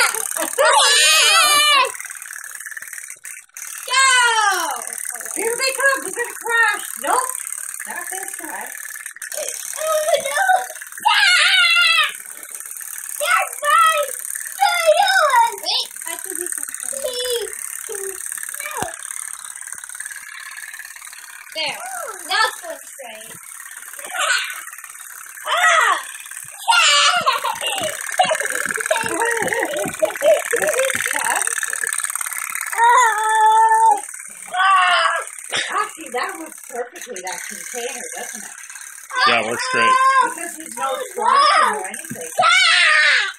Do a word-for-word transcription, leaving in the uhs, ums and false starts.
Here they come. They're going to crash. Nope. Not this time. Oh, no. That's mine. No, yours. Wait, I can do something. No. There. Now it's going straight. Ah! Actually, that works perfectly, that container, doesn't it? Yeah, it works great. Because there's no squashing or anything.